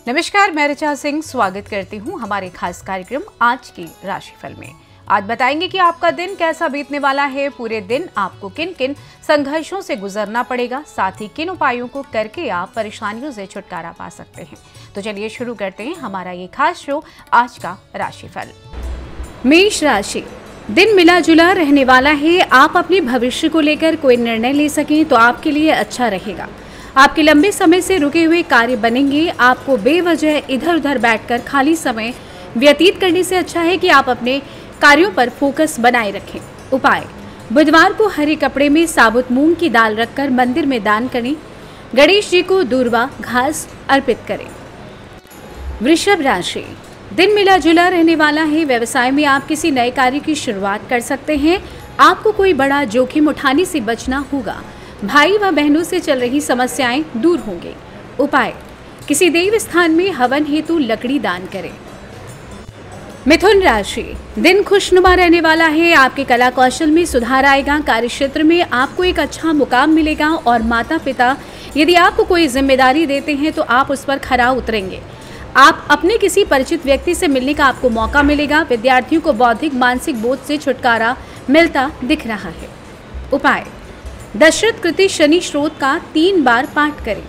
नमस्कार, मैं ऋचा सिंह स्वागत करती हूं हमारे खास कार्यक्रम आज की राशिफल में। आज बताएंगे कि आपका दिन कैसा बीतने वाला है, पूरे दिन आपको किन किन संघर्षों से गुजरना पड़ेगा, साथ ही किन उपायों को करके आप परेशानियों से छुटकारा पा सकते हैं। तो चलिए शुरू करते हैं हमारा ये खास शो आज का राशिफल। मेष राशि, दिन मिला जुला रहने वाला है। आप अपने भविष्य को लेकर कोई निर्णय ले सकें तो आपके लिए अच्छा रहेगा। आपके लंबे समय से रुके हुए कार्य बनेंगे। आपको बेवजह इधर उधर बैठकर खाली समय व्यतीत करने से अच्छा है कि आप अपने कार्यों पर फोकस बनाए रखें। उपाय, बुधवार को हरे कपड़े में साबुत मूंग की दाल रखकर मंदिर में दान करें। गणेश जी को दूर्वा घास अर्पित करें। वृषभ राशि, दिन मिला जुला रहने वाला है। व्यवसाय में आप किसी नए कार्य की शुरुआत कर सकते हैं। आपको कोई बड़ा जोखिम उठाने से बचना होगा। भाई व बहनों से चल रही समस्याएं दूर होंगे। उपाय, किसी देव स्थान में हवन हेतु लकड़ी दान करें। मिथुन राशि, दिन खुशनुमा रहने वाला है। आपके कला कौशल में सुधार आएगा। कार्यक्षेत्र में आपको एक अच्छा मुकाम मिलेगा और माता पिता यदि आपको कोई जिम्मेदारी देते हैं तो आप उस पर खरा उतरेंगे। आप अपने किसी परिचित व्यक्ति से मिलने का आपको मौका मिलेगा। विद्यार्थियों को बौद्धिक मानसिक बोझ से छुटकारा मिलता दिख रहा है। उपाय, दशरथ कृति शनि स्रोत का 3 बार पाठ करें।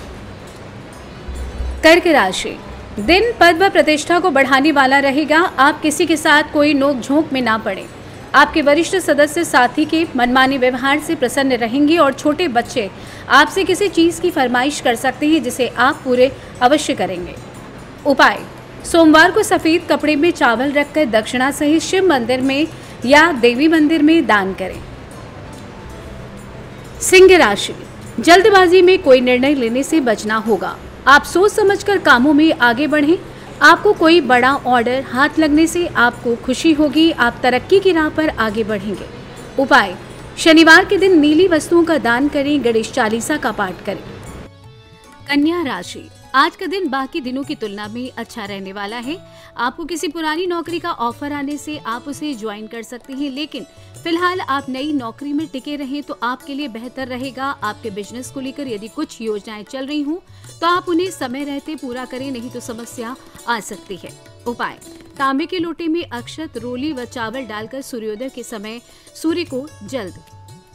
कर्क राशि, दिन पद व प्रतिष्ठा को बढ़ाने वाला रहेगा। आप किसी के साथ कोई नोक झोंक में ना पड़े। आपके वरिष्ठ सदस्य साथी के मनमाने व्यवहार से प्रसन्न रहेंगे और छोटे बच्चे आपसे किसी चीज की फरमाइश कर सकते हैं जिसे आप पूरे अवश्य करेंगे। उपाय, सोमवार को सफेद कपड़े में चावल रखकर दक्षिणा सहित शिव मंदिर में या देवी मंदिर में दान करें। सिंह राशि, जल्दबाजी में कोई निर्णय लेने से बचना होगा। आप सोच समझकर कामों में आगे बढ़ें। आपको कोई बड़ा ऑर्डर हाथ लगने से आपको खुशी होगी। आप तरक्की की राह पर आगे बढ़ेंगे। उपाय, शनिवार के दिन नीली वस्तुओं का दान करें। गणेश चालीसा का पाठ करें। कन्या राशि, आज का दिन बाकी दिनों की तुलना में अच्छा रहने वाला है। आपको किसी पुरानी नौकरी का ऑफर आने से आप उसे ज्वाइन कर सकते हैं, लेकिन फिलहाल आप नई नौकरी में टिके रहें तो आपके लिए बेहतर रहेगा। आपके बिजनेस को लेकर यदि कुछ योजनाएं चल रही हों तो आप उन्हें समय रहते पूरा करें, नहीं तो समस्या आ सकती है। उपाय, तांबे के लोटे में अक्षत, रोली व चावल डालकर सूर्योदय के समय सूर्य को जल दें।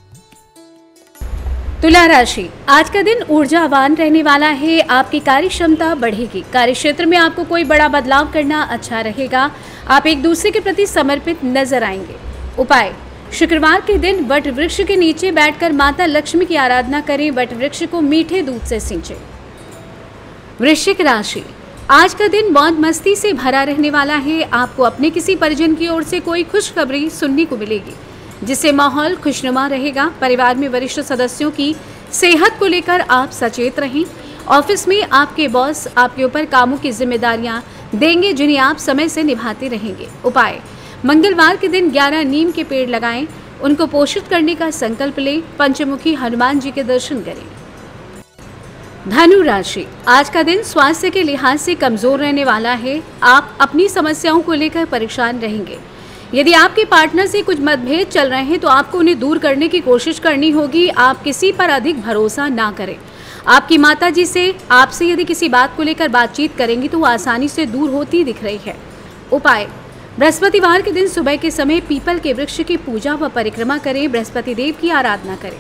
तुला राशि, आज का दिन ऊर्जावान रहने वाला है। आपकी कार्य क्षमता बढ़ेगी। कार्यक्षेत्र में आपको कोई बड़ा बदलाव करना अच्छा रहेगा। आप एक दूसरे के प्रति समर्पित नजर आएंगे। उपाय, शुक्रवार के दिन वट वृक्ष के नीचे बैठकर माता लक्ष्मी की आराधना करें। वट वृक्ष को मीठे दूध से सींचें। वृश्चिक राशि, आज का दिन मौज मस्ती से भरा रहने वाला है। आपको अपने किसी परिजन की ओर से कोई खुशखबरी सुनने को मिलेगी जिससे माहौल खुशनुमा रहेगा। परिवार में वरिष्ठ सदस्यों की सेहत को लेकर आप सचेत रहें। ऑफिस में आपके बॉस आपके ऊपर कामों की जिम्मेदारियां देंगे जिन्हें आप समय से निभाते रहेंगे। उपाय, मंगलवार के दिन 11 नीम के पेड़ लगाएं। उनको पोषित करने का संकल्प लें। पंचमुखी हनुमान जी के दर्शन करें। धनु राशि, आज का दिन स्वास्थ्य के लिहाज से कमजोर रहने वाला है। आप अपनी समस्याओं को लेकर परेशान रहेंगे। यदि आपके पार्टनर से कुछ मतभेद चल रहे हैं तो आपको उन्हें दूर करने की कोशिश करनी होगी। आप किसी पर अधिक भरोसा ना करें। आपकी माताजी से आपसे यदि किसी बात को लेकर बातचीत करेंगी तो वो आसानी से दूर होती दिख रही है। उपाय, बृहस्पतिवार के दिन सुबह के समय पीपल के वृक्ष की पूजा व परिक्रमा करें। बृहस्पति देव की आराधना करें।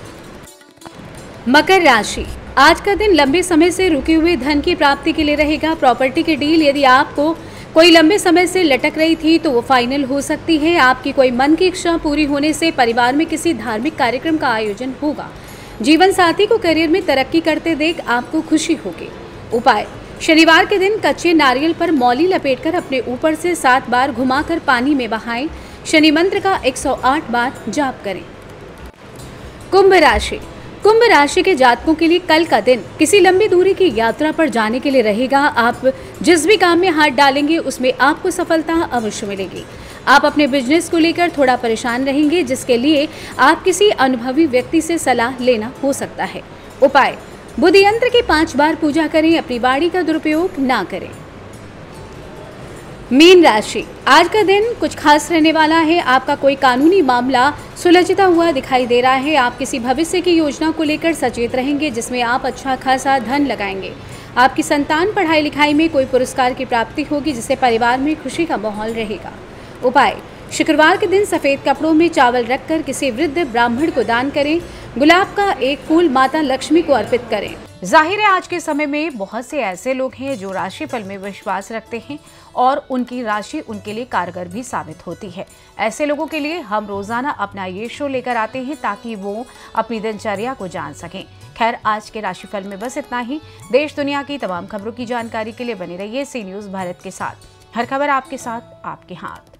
मकर राशि, आज का दिन लंबे समय से रुके हुए धन की प्राप्ति के लिए रहेगा। प्रॉपर्टी की डील यदि आपको कोई लंबे समय से लटक रही थी तो वो फाइनल हो सकती है। आपकी कोई मन की इच्छा पूरी होने से परिवार में किसी धार्मिक कार्यक्रम का आयोजन होगा। जीवन साथी को करियर में तरक्की करते देख आपको खुशी होगी। उपाय, शनिवार के दिन कच्चे नारियल पर मौली लपेटकर अपने ऊपर से 7 बार घुमाकर पानी में बहाएं। शनि मंत्र का 108 बार जाप करें। कुंभ राशि, कुंभ राशि के जातकों के लिए कल का दिन किसी लंबी दूरी की यात्रा पर जाने के लिए रहेगा। आप जिस भी काम में हाथ डालेंगे उसमें आपको सफलता अवश्य मिलेगी। आप अपने बिजनेस को लेकर थोड़ा परेशान रहेंगे जिसके लिए आप किसी अनुभवी व्यक्ति से सलाह लेना हो सकता है। उपाय, बुध यंत्र की 5 बार पूजा करें। अपनी वाणी का दुरुपयोग ना करें। मीन राशि, आज का दिन कुछ खास रहने वाला है। आपका कोई कानूनी मामला सुलझता हुआ दिखाई दे रहा है। आप किसी भविष्य की योजना को लेकर सचेत रहेंगे जिसमें आप अच्छा खासा धन लगाएंगे। आपकी संतान पढ़ाई लिखाई में कोई पुरस्कार की प्राप्ति होगी, जिससे परिवार में खुशी का माहौल रहेगा। उपाय: शुक्रवार के दिन सफेद कपड़ों में चावल रखकर किसी वृद्ध ब्राह्मण को दान करें। गुलाब का एक फूल माता लक्ष्मी को अर्पित करें। जाहिर है आज के समय में बहुत से ऐसे लोग हैं जो राशिफल में विश्वास रखते हैं और उनकी राशि उनके लिए कारगर भी साबित होती है। ऐसे लोगों के लिए हम रोजाना अपना ये शो लेकर आते हैं ताकि वो अपनी दिनचर्या को जान सकें। खैर, आज के राशिफल में बस इतना ही। देश दुनिया की तमाम खबरों की जानकारी के लिए बने रहिए सी न्यूज़ भारत के साथ। हर खबर आपके साथ, आपके हाथ।